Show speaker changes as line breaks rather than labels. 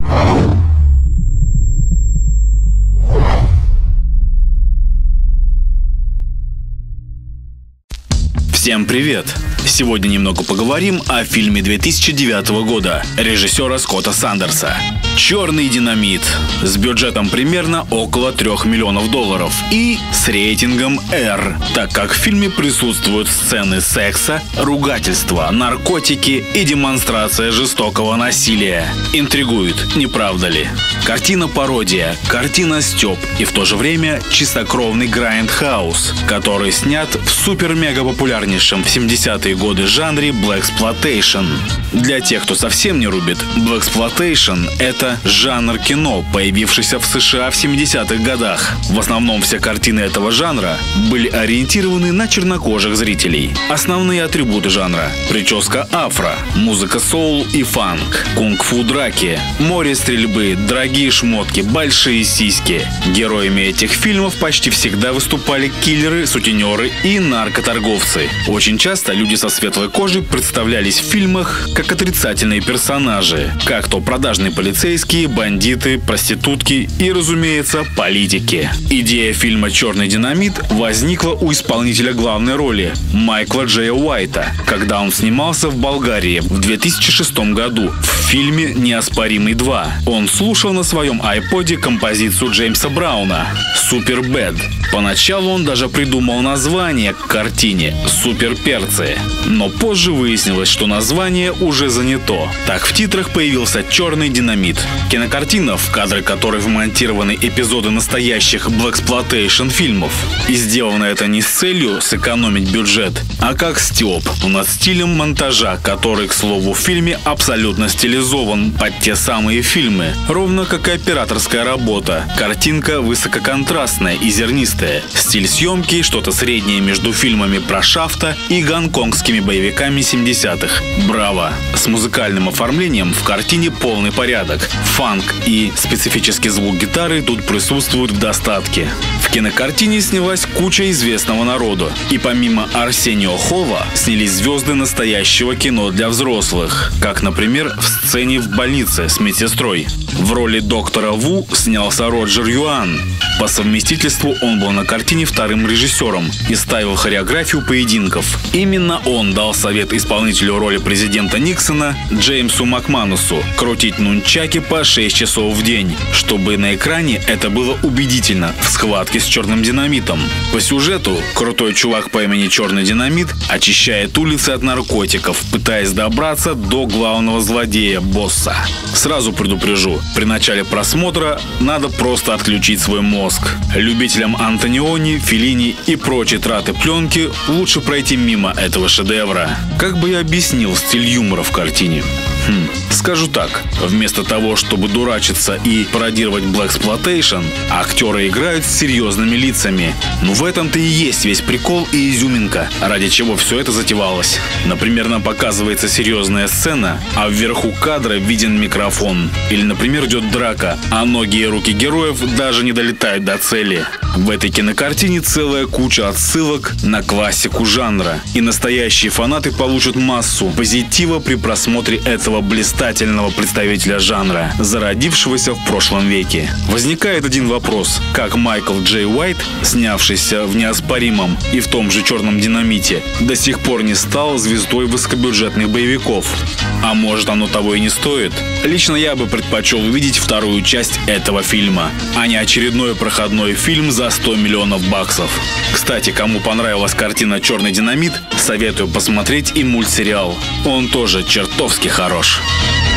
Всем привет! Сегодня немного поговорим о фильме 2009 года режиссера Скотта Сандерса «Черный динамит» с бюджетом примерно около $3 миллионов и с рейтингом R, так как в фильме присутствуют сцены секса, ругательства, наркотики и демонстрация жестокого насилия. Интригует, не правда ли? Картина-пародия, картина-стёб и в то же время чистокровный грайндхаус, который снят в супер-мега популярнейшем в 70-е годы жанре blaxploitation. Для тех, кто совсем не рубит, blaxploitation — это жанр кино, появившийся в США в 70-х годах. В основном все картины этого жанра были ориентированы на чернокожих зрителей. Основные атрибуты жанра — прическа афро, музыка соул и фанк, кунг-фу драки, море стрельбы, дорогие шмотки, большие сиськи. Героями этих фильмов почти всегда выступали киллеры, сутенеры и наркоторговцы. Очень часто люди со светлой кожей представлялись в фильмах как отрицательные персонажи, как то продажные полицейские, бандиты, проститутки и, разумеется, политики. Идея фильма «Черный динамит» возникла у исполнителя главной роли Майкла Джея Уайта, когда он снимался в Болгарии в 2006 году в фильме «Неоспоримый 2». Он слушал на своем айподе композицию Джеймса Брауна «Супер Бэд». Поначалу он даже придумал название к картине «Суперперцы», но позже выяснилось, что название уже занято. Так в титрах появился «Черный динамит». Кинокартина, в кадры которой вмонтированы эпизоды настоящих blaxploitation фильмов. И сделано это не с целью сэкономить бюджет, а как стёб над стилем монтажа, который, к слову, в фильме абсолютно стилизован под те самые фильмы, ровно как и операторская работа. Картинка высококонтрастная и зернистая. Стиль съемки — что-то среднее между фильмами про Шафта и гонконгскими боевиками 70-х. Браво! С музыкальным оформлением в картине полный порядок. Фанк и специфический звук гитары тут присутствуют в достатке. В кинокартине снялась куча известного народу. И помимо Арсенио Хова снялись звезды настоящего кино для взрослых, как, например, в сцене в больнице с медсестрой. В роли доктора Ву снялся Роджер Юан. По совместительству он был на картине вторым режиссером и ставил хореографию поединков. Именно он дал совет исполнителю роли президента Никсона Джеймсу Макманусу крутить нунчаки по 6 часов в день, чтобы на экране это было убедительно в схватке с черным динамитом. По сюжету крутой чувак по имени Черный динамит очищает улицы от наркотиков, пытаясь добраться до главного злодея, босса. Сразу предупрежу, при начале просмотра надо просто отключить свой мозг. Любителям Антониони, Феллини и прочей траты пленки лучше пройти мимо этого шедевра. Как бы я объяснил стиль юмора в картине? Скажу так, вместо того, чтобы дурачиться и пародировать blaxploitation, актеры играют с серьезными лицами. Но в этом-то и есть весь прикол и изюминка, ради чего все это затевалось. Например, нам показывается серьезная сцена, а вверху кадра виден микрофон. Или, например, идет драка, а ноги и руки героев даже не долетают до цели. В этой кинокартине целая куча отсылок на классику жанра. И настоящие фанаты получат массу позитива при просмотре этого блистательного представителя жанра, зародившегося в прошлом веке. Возникает один вопрос: как Майкл Джей Уайт, снявшийся в «Неоспоримом» и в том же «Черном динамите», до сих пор не стал звездой высокобюджетных боевиков? А может, оно того и не стоит? Лично я бы предпочел увидеть вторую часть этого фильма, а не очередной проходной фильм за $100 миллионов. Кстати, кому понравилась картина «Черный динамит», советую посмотреть и мультсериал. Он тоже чертовски хорош.